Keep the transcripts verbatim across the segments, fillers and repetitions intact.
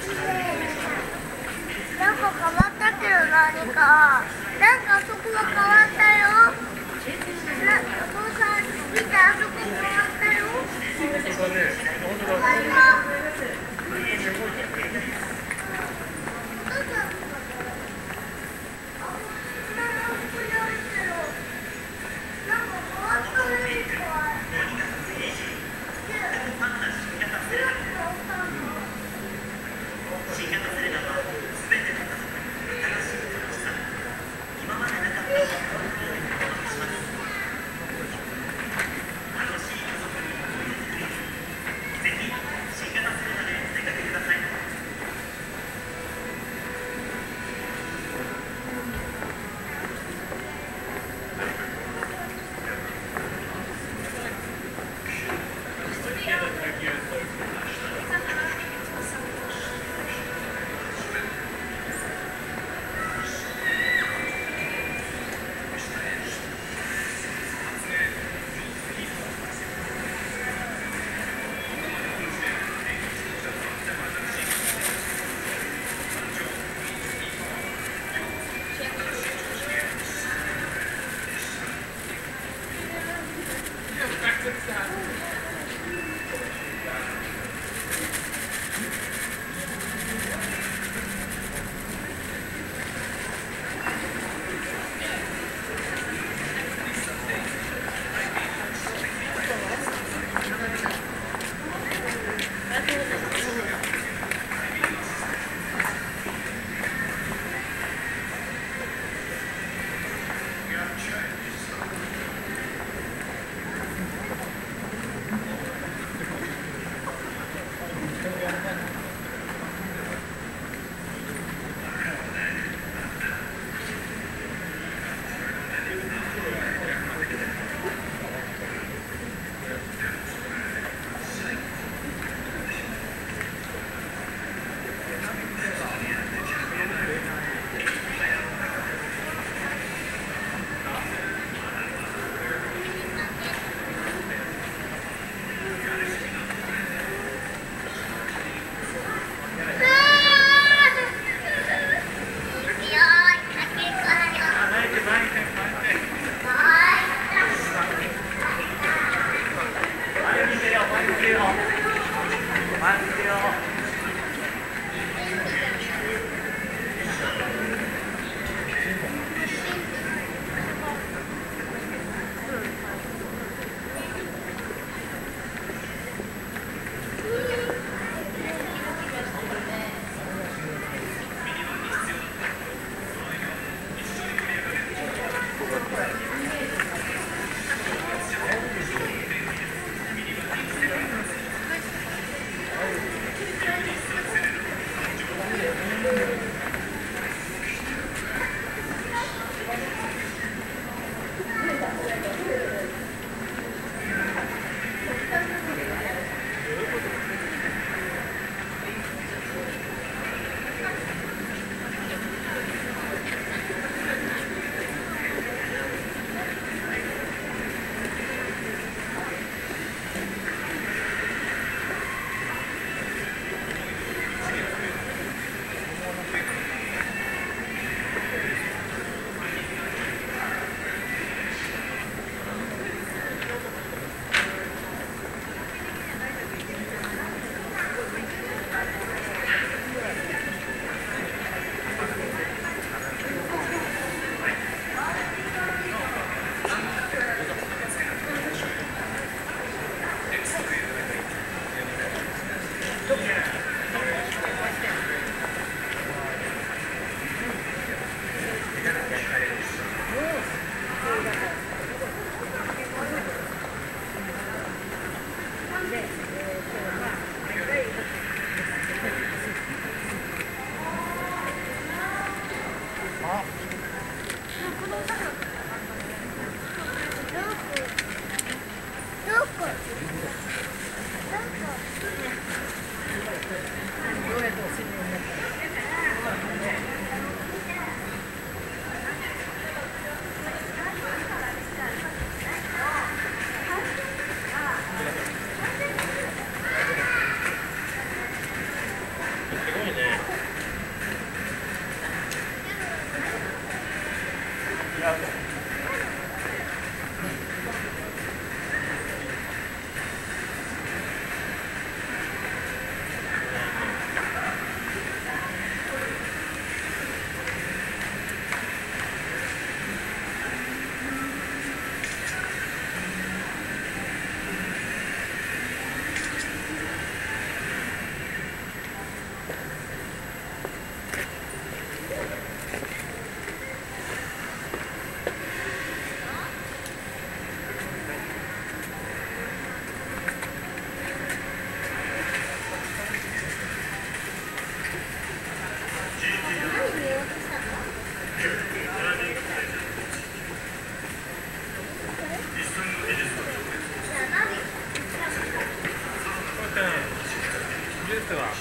なんか変わったけど何か。なんかあそこが変わったよ。な、お父さん見てあそこ変わったよ。変わった。 ジュースは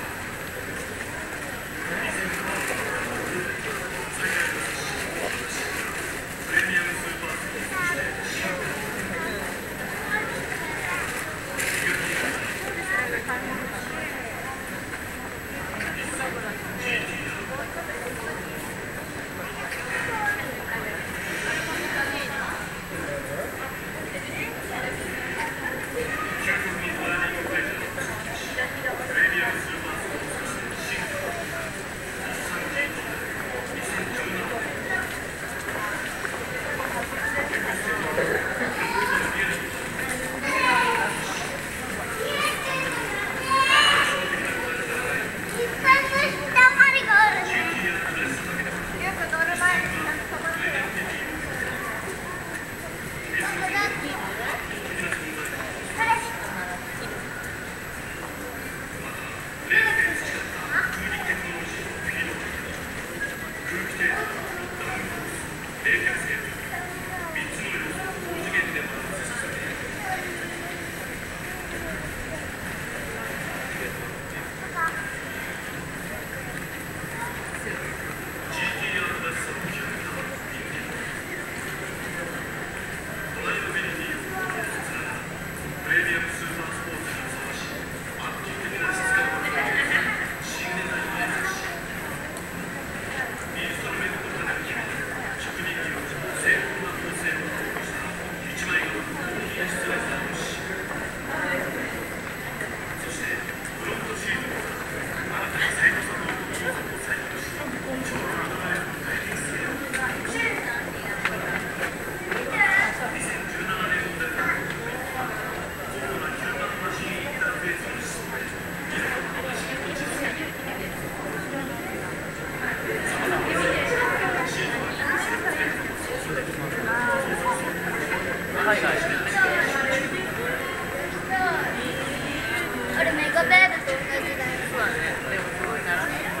あれメガベールと同じだよ。 そうだね。でもすごい並んでる。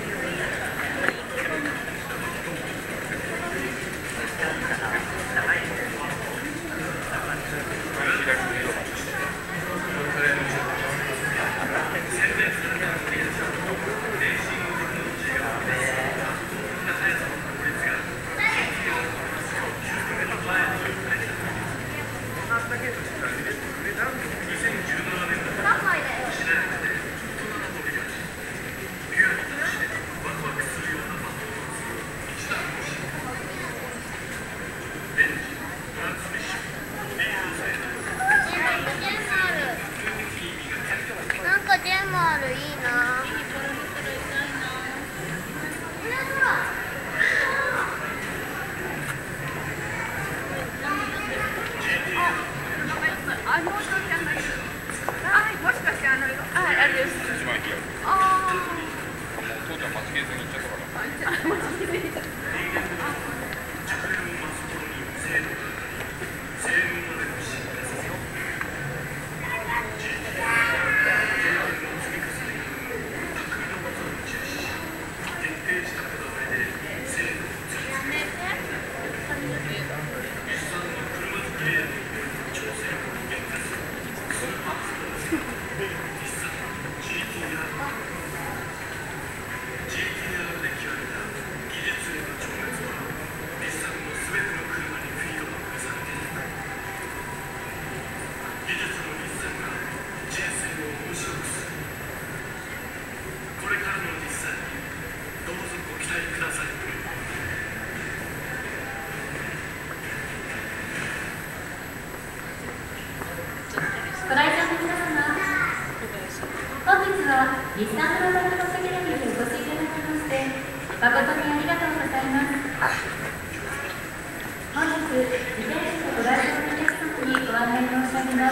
なんかジェムある、いいな。 あ、もう一つあの色。あ、もしかしてあの色。あ、あれです。 一番いいやつ。 ああ。 もう父ちゃん待ちきれずに行っちゃったから。 あ、待ちきれずに行っちゃった。 ご来場の皆様、本日は日産グローバルコステレビにお越しいただきまして誠にありがとうございます。本日、自転車でご来場のお客様にご案内申し上げます。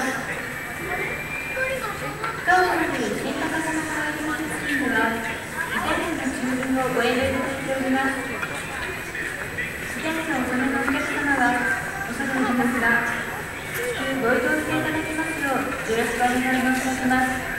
当館に新型型のカードスキームは、自転車の注文をご遠慮いただいております。自転車をお止めのお客様は、おそろいますが、ご移動していただきますようよろしくお願い申し上げます。